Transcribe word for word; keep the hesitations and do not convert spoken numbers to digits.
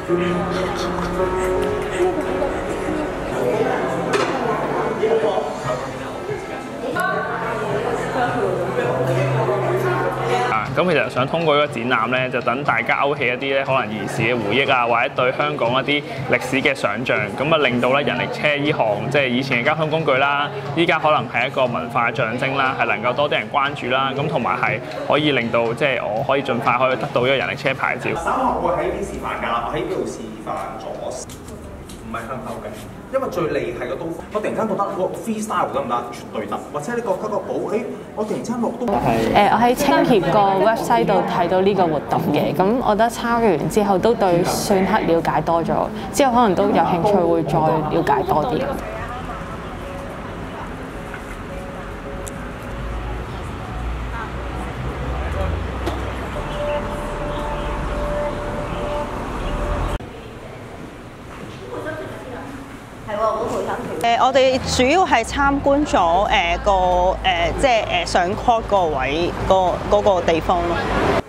咁其實想通過呢個展覽咧，就等大家勾起一啲咧可能兒時嘅回憶啊，或者對香港一啲歷史嘅想像，咁啊令到咧人力車呢項即係以前嘅交通工具啦，依家可能係一個文化象徵啦，係能夠多啲人關注啦，咁同埋係可以令到即係我可以盡快可以得到呢個人力車牌照。 稍後會喺呢邊示範㗎，我喺呢度示範咗，唔係向後嘅。因為最利係個刀鋒，我突然間覺得我 freestyle 得唔得？絕對得。或者你覺得個寶，誒，我突然間落刀。 誒，我喺青協個 website 度睇到呢個活動嘅，咁我覺得參與完之後都對篆刻了解多咗，之後可能都有興趣會再了解多啲。 誒，我哋主要係參觀咗誒個誒，即係誒上 court 個位個嗰個地方咯。